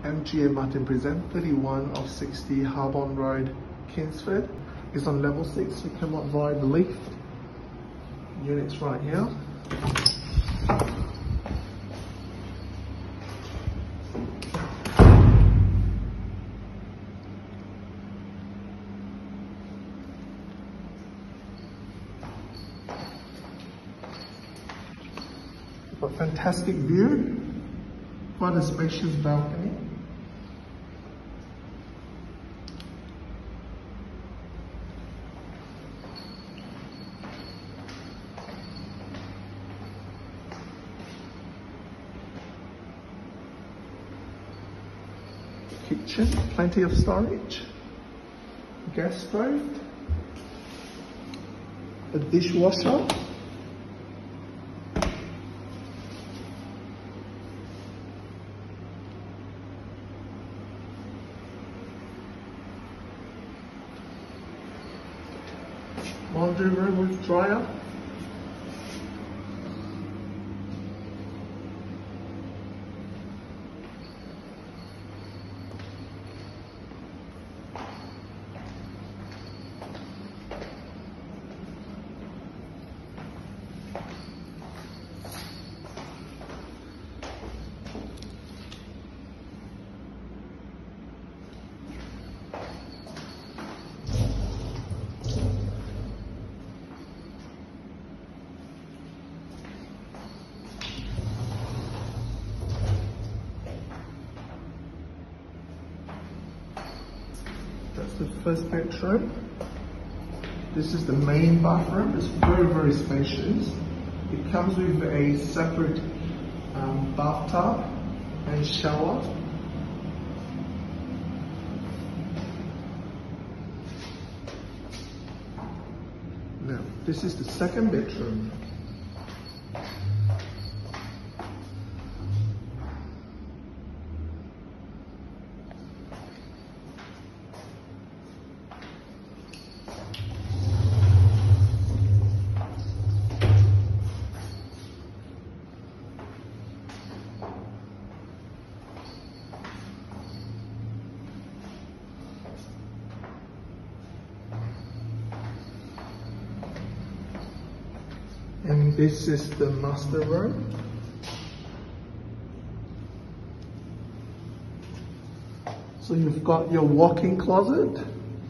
MG Martin present 31 of 60 Harbourne Rd Kingsford. It's on level 6. You come up via the lift. Units right here. A fantastic view, quite a spacious balcony. Kitchen, plenty of storage. Gas stove, a dishwasher. Laundry room with dryer. That's the first bedroom. This is the main bathroom. It's very spacious. It comes with a separate bathtub and shower. Now, this is the second bedroom. And this is the master room. So you've got your walk-in closet.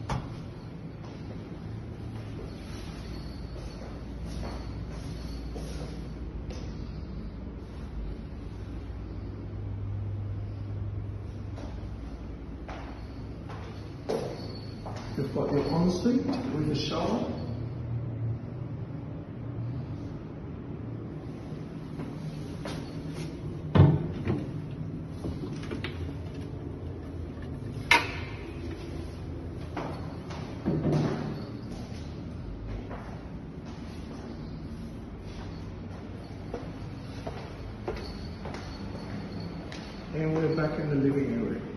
You've got your ensuite with a shower. And we're back in the living area.